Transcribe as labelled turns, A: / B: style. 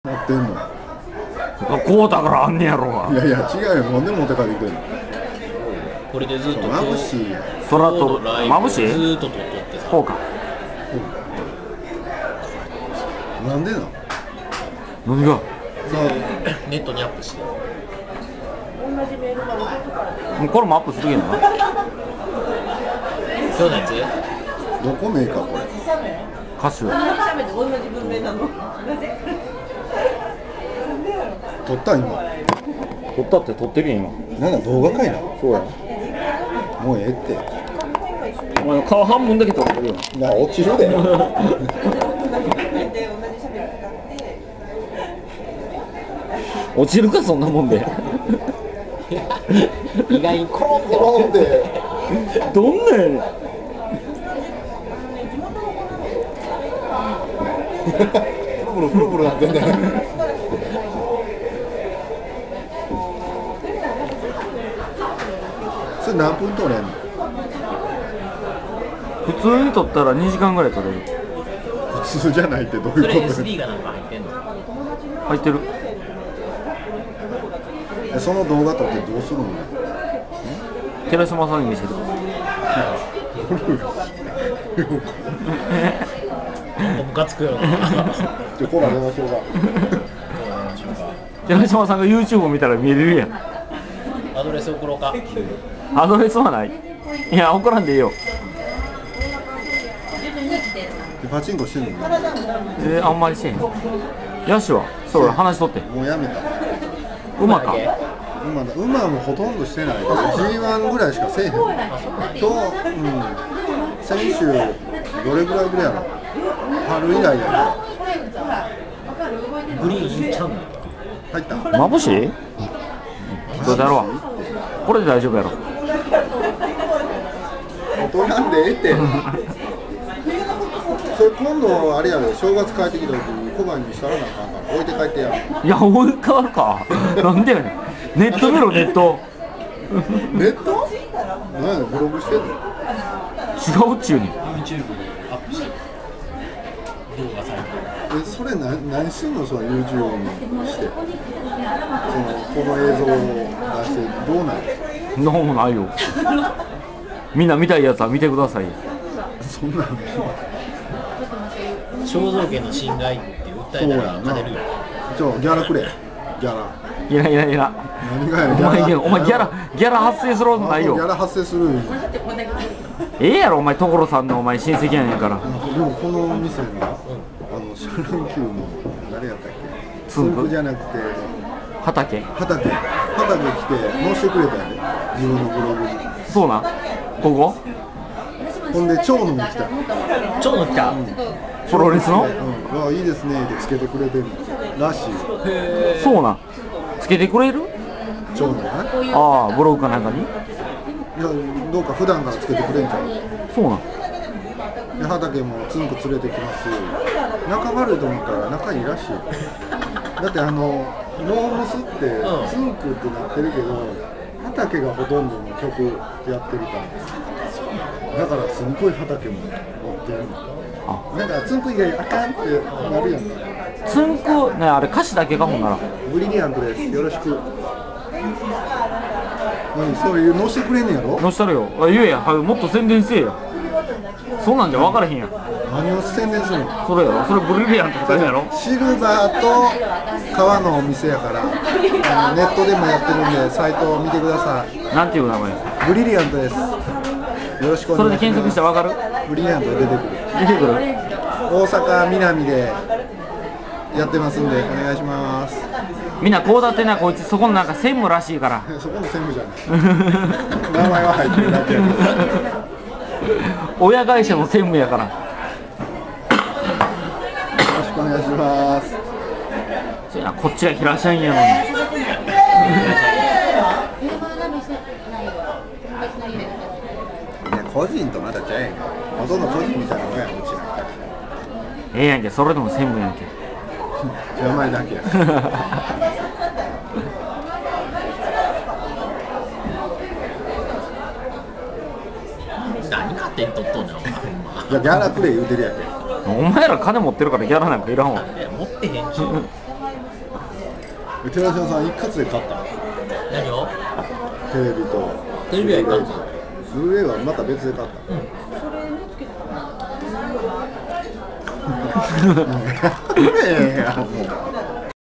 A: 持ってんの。
B: こうだからあんねやろが。
A: いやいや違うよ、なんで持って帰ってきてんの。
C: これでずっと
A: 眩しいやん。
B: 空と眩しい。
C: ずーっと撮っとってさ。
B: こうか。
A: なんでなの。
B: 何が。
C: ネットにアップして。
B: もうこれもアップするけどな。
C: 今日のやつ？
A: どこメーカーこれ。
B: 歌手。
A: 撮った今。
B: 撮ったって撮ってるやん今。
A: なんだ動画かいな。
B: そうや。
A: もうええって。
B: お前の顔半分だけ撮ってるよ。
A: な落ちるで。
B: 落ちるかそんなもんで。
C: 意外にコロンって
A: コロンで。
B: どんなやねん。
A: プルプルプルプルなってんだよ。それ何分撮れんの。
B: 普通に撮ったら2時間ぐらい撮れる。
A: 普通じゃないってどういう
C: それ
A: こと。
C: SD がなんか入ってんの？
B: 入ってる。
A: その動画撮ってどうするの。
B: 寺島さんに見せる。
C: ムカつくよな。
A: じゃコーラ出ましょうか。
B: 寺島さんが YouTube を見たら見えるやん。
C: アドレス送ろうか。
B: アドレスはない。いや送らんでいいよ。
A: パチンコしてんの。
B: あんまりせえへん。ヤシはそう話しとって。
A: もうやめた。
B: 馬か。
A: 馬もほとんどしてない。G1 ぐらいしかせえへん。と、先週どれぐらいぐらいやろ。春以来や
C: グリーンいっちゃうの？
A: 入った。
B: 眩しい？どうだろう。これで大丈夫やろ。
A: 取らんでええって。それ今度あれやろ、正月帰ってきた時に小判にしたらなあかんから置いて帰ってやる。
B: いや置い変わるか。なんでやねん。ネット見ろネット。
A: ネット？何やねん、ブログしてんの。
B: 違うっちゅうに。
C: YouTube にアップして動画されて
A: それ何すんの、その YouTube にしてこの映像を出してどうなる。
B: なんもないよ。みんな見たいやつは見てください。
A: そんなの
C: 肖像権の侵害って訴えたら勝てるよ。
A: ギャラくれ。ギャラ
B: いらいら。
A: 何がやねん。
B: お前ギャラ発生することないよ。
A: ギャラ発生する。
B: ええやろお前所さんのお前親戚やねんから。
A: でもこの店がシャルンキューの誰やったっけ。
B: つんく
A: じゃなくて
B: 畑
A: 来て載せてくれたんで、自分のブログに。
B: そうなんここ
A: ほんで蝶野も来た。
C: 蝶野来た。
B: プロレスの
A: いいですねってつけてくれてるらしい。
B: そうなんつけてくれる。
A: 蝶野がね。
B: ああブログかなんかに。
A: いやどうか普段からつけてくれんじゃん。
B: そうなん
A: で畑もつんく連れてきます。仲悪いと思ったら仲いいらしい。だってモームスってつんくってなってるけど、畑がほとんどの曲やってるから、だからすごい畑も持ってるの。なんかつんく以外あかんってなるやん。
B: つんくねあれ歌詞だけかほんなら。
A: ブリリアントです。よろしく。そういう載せてくれんねやろ。
B: 載したるよ。言えやもっと宣伝せえや。そんなんじゃ分からへんやん。
A: 何を宣伝するの。
B: それやろ。それブリリアントってやろ。
A: シルバーと革のお店やから、ネットでもやってるんでサイトを見てください。
B: なんていう名前。
A: ブリリアントです。よろしくお願いします。
B: それで検索して分かる。
A: ブリリアント出てくる。
B: 出てくる。
A: 大阪南でやってますんでお願いします。
B: みんなこうだってなこいつそこのなんか専務らしいから。
A: そこの専務じゃない。名前は入ってるだけやけど。
B: 親会社の専務やから。
A: よろしくお願いします。
B: そやこっちが平社員やのに。
A: 個人とまたちゃえん。ほとんど個人みたいなもんやん、うちなんか。
B: ええやんけそれでも専務やんけ。
A: 名前だけや。
C: 何勝手に取っとんねんお前。
A: いやギャラくれ言うてるやんけ。
B: お前ら金持ってるからギャラなんかいらんわ。
C: 持ってへんし。
A: 寺島さん一括で買った
C: 何を？
A: テレビと
C: テレビは一括。
A: ブルーレイはまた別で買った。ねえやもう